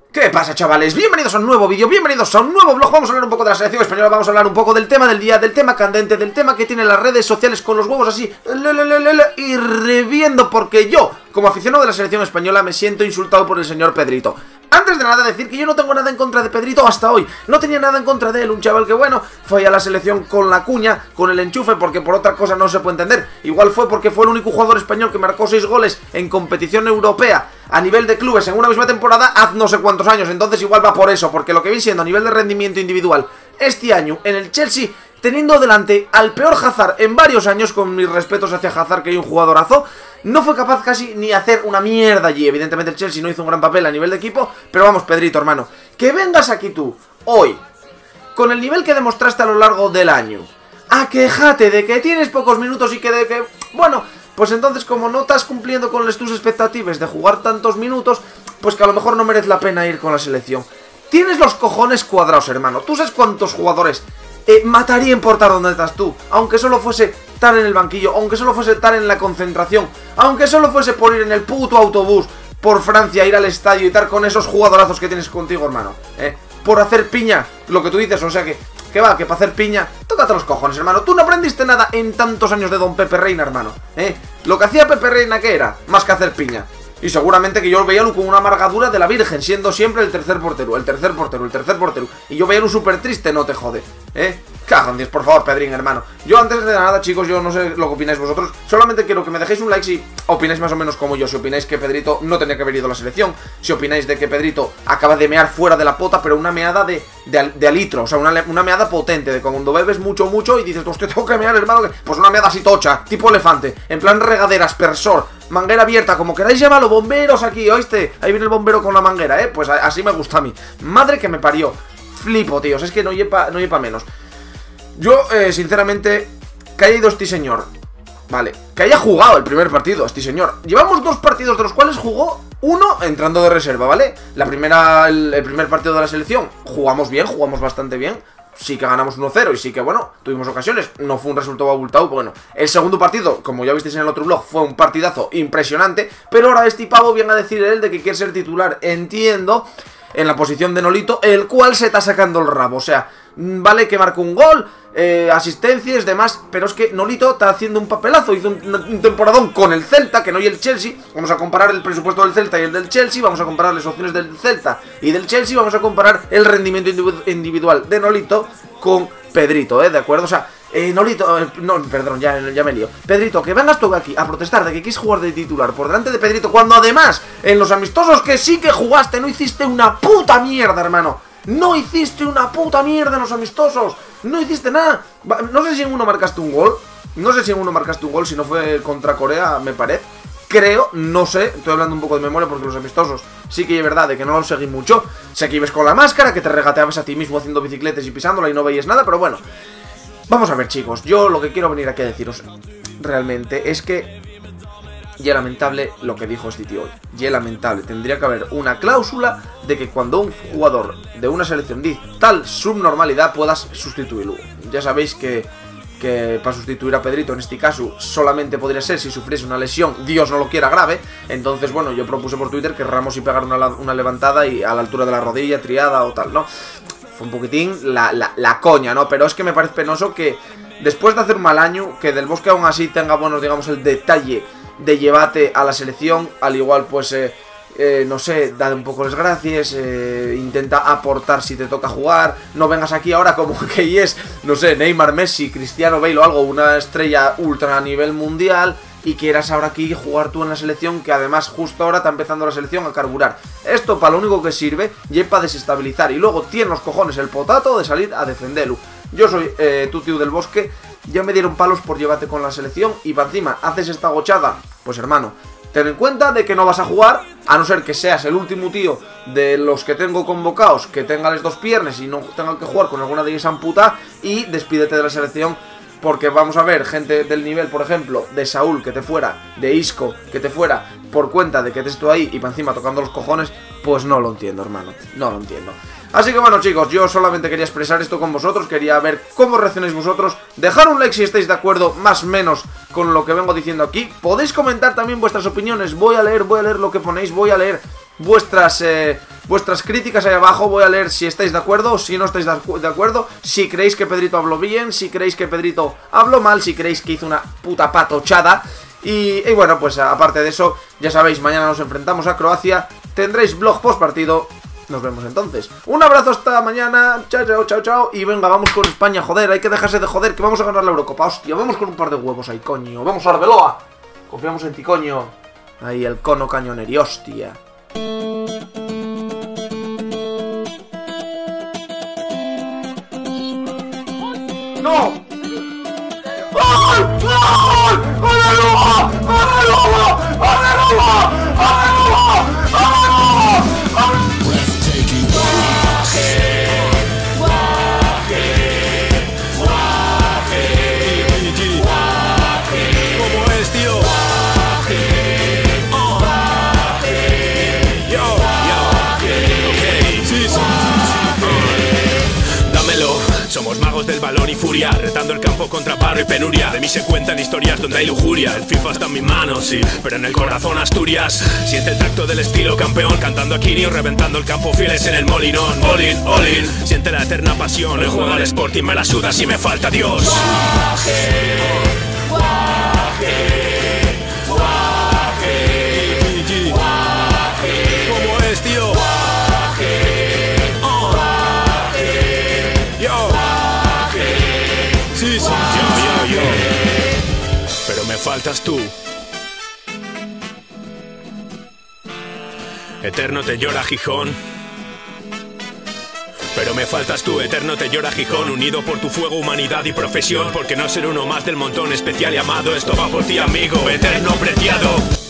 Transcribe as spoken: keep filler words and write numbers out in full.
¿Qué pasa, chavales? Bienvenidos a un nuevo vídeo, bienvenidos a un nuevo vlog. Vamos a hablar un poco de la selección española, vamos a hablar un poco del tema del día, del tema candente, del tema que tiene las redes sociales con los huevos así y reviendo, porque yo, como aficionado de la selección española, me siento insultado por el señor Pedrito. Antes de nada decir que yo no tengo nada en contra de Pedrito hasta hoy. No tenía nada en contra de él, un chaval que bueno, fue a la selección con la cuña, con el enchufe, porque por otra cosa no se puede entender. Igual fue porque fue el único jugador español que marcó seis goles en competición europea a nivel de clubes en una misma temporada hace no sé cuántos años. Entonces igual va por eso, porque lo que vi siendo a nivel de rendimiento individual este año en el Chelsea, teniendo delante al peor Hazard en varios años, con mis respetos hacia Hazard, que hay un jugadorazo, no fue capaz casi ni hacer una mierda allí. Evidentemente el Chelsea no hizo un gran papel a nivel de equipo, pero vamos, Pedrito, hermano, que vengas aquí tú, hoy, con el nivel que demostraste a lo largo del año, a quejate de que tienes pocos minutos y que de que, bueno, pues entonces como no estás cumpliendo con tus expectativas de jugar tantos minutos, pues que a lo mejor no merece la pena ir con la selección. Tienes los cojones cuadrados, hermano. Tú sabes cuántos jugadores eh, matarían por estar donde estás tú, aunque solo fuese estar en el banquillo, aunque solo fuese estar en la concentración, aunque solo fuese por ir en el puto autobús por Francia, ir al estadio y estar con esos jugadorazos que tienes contigo, hermano, eh, por hacer piña, lo que tú dices. O sea que, que va, que para hacer piña, tócate los cojones, hermano. Tú no aprendiste nada en tantos años de Don Pepe Reina, hermano, eh, lo que hacía Pepe Reina, ¿qué era? Más que hacer piña. Y seguramente que yo veía con una amargadura de la Virgen, siendo siempre el tercer portero, el tercer portero, el tercer portero. Y yo veía un súper triste, no te jode, ¿eh? Cago en Dios, por favor, Pedrín, hermano. Yo antes de nada, chicos, yo no sé lo que opináis vosotros. Solamente quiero que me dejéis un like si opináis más o menos como yo. Si opináis que Pedrito no tenía que haber ido a la selección. Si opináis de que Pedrito acaba de mear fuera de la pota, pero una meada de, de, de alitro. O sea, una, una meada potente, de cuando bebes mucho, mucho y dices, hostia, tengo que mear, hermano. Pues una meada así tocha, tipo elefante. En plan regadera, aspersor, manguera abierta, como queráis llamarlo, bomberos aquí, ¿oíste? Ahí viene el bombero con la manguera, ¿eh? Pues así me gusta a mí. Madre que me parió. Flipo, tíos, es que no lleva no lleva menos. Yo, eh, sinceramente, que haya ido este señor, vale, que haya jugado el primer partido, este señor. Llevamos dos partidos de los cuales jugó uno entrando de reserva, ¿vale? La primera, el, el primer partido de la selección, jugamos bien, jugamos bastante bien. Sí que ganamos uno cero y sí que, bueno, tuvimos ocasiones. No fue un resultado abultado, bueno. El segundo partido, como ya visteis en el otro vlog, fue un partidazo impresionante. Pero ahora este pavo viene a decir él de que quiere ser titular, entiendo, en la posición de Nolito, el cual se está sacando el rabo. O sea, vale que marcó un gol, eh, asistencias, demás, pero es que Nolito está haciendo un papelazo. Hizo un, un temporadón con el Celta, que no y el Chelsea. Vamos a comparar el presupuesto del Celta y el del Chelsea. Vamos a comparar las opciones del Celta y del Chelsea. Vamos a comparar el rendimiento individual de Nolito con Pedrito, ¿eh? ¿De acuerdo? O sea, eh, Nolito, eh, no, perdón, ya, ya me lío. Pedrito, que vengas tú aquí a protestar de que quieres jugar de titular por delante de Pedrito, cuando además en los amistosos que sí que jugaste no hiciste una puta mierda, hermano. No hiciste una puta mierda en los amistosos. No hiciste nada. No sé si en uno marcaste un gol. No sé si en uno marcaste un gol, si no fue contra Corea, me parece. Creo, no sé, estoy hablando un poco de memoria porque los amistosos sí que es verdad de que no los seguí mucho. Sé que ibas con la máscara, que te regateabas a ti mismo haciendo bicicletas y pisándola y no veías nada, pero bueno. Vamos a ver, chicos, yo lo que quiero venir aquí a deciros realmente es que y es lamentable lo que dijo este tío hoy. Y es lamentable, tendría que haber una cláusula de que cuando un jugador de una selección dice tal subnormalidad puedas sustituirlo. Ya sabéis que que para sustituir a Pedrito en este caso solamente podría ser si sufriese una lesión, Dios no lo quiera, grave. Entonces, bueno, yo propuse por Twitter que Ramos y pegar una, una levantada y a la altura de la rodilla, triada o tal, ¿no? Fue un poquitín la, la, la coña, ¿no? Pero es que me parece penoso que después de hacer un mal año, que Del Bosque aún así tenga, bueno, digamos, el detalle de llevarte a la selección, al igual, pues, eh, Eh, no sé, dale un poco las gracias, eh, intenta aportar si te toca jugar, no vengas aquí ahora como que es, no sé, Neymar, Messi, Cristiano Bale o algo, una estrella ultra a nivel mundial y quieras ahora aquí jugar tú en la selección, que además justo ahora está empezando la selección a carburar. Esto para lo único que sirve y es para desestabilizar y luego tiene los cojones el potato de salir a defenderlo. Yo soy eh, tu tío Del Bosque, ya me dieron palos por llevarte con la selección y para encima haces esta gochada, pues hermano, ten en cuenta de que no vas a jugar, a no ser que seas el último tío de los que tengo convocados que tenga las dos piernas y no tenga que jugar con alguna de ellas amputada, y despídete de la selección. Porque vamos a ver, gente del nivel, por ejemplo, de Saúl que te fuera, de Isco que te fuera por cuenta de que te estoy ahí y para encima tocando los cojones, pues no lo entiendo, hermano, no lo entiendo. Así que bueno, chicos, yo solamente quería expresar esto con vosotros, quería ver cómo reaccionáis vosotros, dejar un like si estáis de acuerdo más o menos con lo que vengo diciendo aquí, podéis comentar también vuestras opiniones, voy a leer, voy a leer lo que ponéis, voy a leer vuestras, eh, vuestras críticas ahí abajo. Voy a leer si estáis de acuerdo o si no estáis de acuerdo. Si creéis que Pedrito habló bien, si creéis que Pedrito habló mal, si creéis que hizo una puta patochada. Y, y bueno, pues aparte de eso, ya sabéis, mañana nos enfrentamos a Croacia. Tendréis vlog post partido. Nos vemos entonces. Un abrazo hasta mañana. Chao, chao, chao, chao. Y venga, vamos con España, joder. Hay que dejarse de joder, que vamos a ganar la Eurocopa. Hostia, vamos con un par de huevos ahí, coño. Vamos a Arbeloa. Confiamos en ti, coño. Ahí el cono cañoneri, hostia. ¡No! ¡Gol! ¡Gol! ¡Arbeloa! ¡Arbeloa! ¡Arbeloa! ¡Arbeloa! ¡Arbeloa! Somos magos del balón y furia, retando el campo contra barro y penuria. De mí se cuentan historias donde hay lujuria. El FIFA está en mis manos, sí, pero en el corazón Asturias. Siente el tacto del estilo campeón, cantando a Kirio, reventando el campo fieles en el molinón. All in, all in, siente la eterna pasión. El juego al Sporting me la suda si me falta Dios. Guaje, guaje, guaje, guaje. ¿Cómo es, tío? Sí, sí, yo, yo, yo. Pero me faltas tú. Eterno te llora Gijón. Pero me faltas tú, eterno te llora Gijón. Unido por tu fuego, humanidad y profesión. Porque no ser uno más del montón especial y amado. Esto va por ti, amigo, eterno preciado.